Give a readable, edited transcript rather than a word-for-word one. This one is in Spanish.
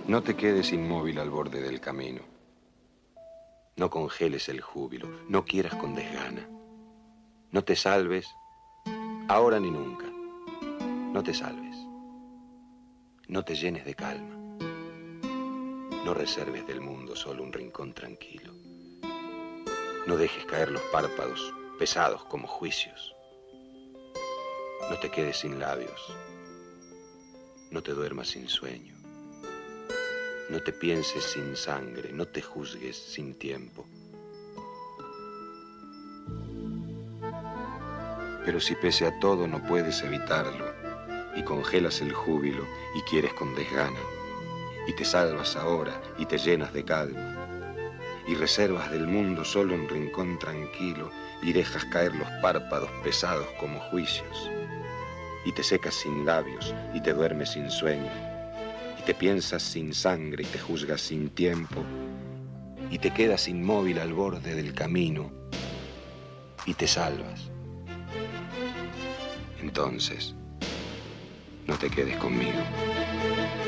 No te quedes inmóvil al borde del camino. No congeles el júbilo, no quieras con desgana. No te salves, ahora ni nunca. No te salves. No te llenes de calma. No reserves del mundo solo un rincón tranquilo. No dejes caer los párpados, pesados como juicios. No te quedes sin labios. No te duermas sin sueño. No te pienses sin sangre, no te juzgues sin tiempo. Pero si pese a todo no puedes evitarlo, y congelas el júbilo y quieres con desgana, y te salvas ahora y te llenas de calma, y reservas del mundo solo un rincón tranquilo, y dejas caer los párpados pesados como juicios, y te secas sin labios y te duermes sin sueño, y te piensas sin sangre y te juzgas sin tiempo, y te quedas inmóvil al borde del camino, y te salvas. Entonces, no te quedes conmigo.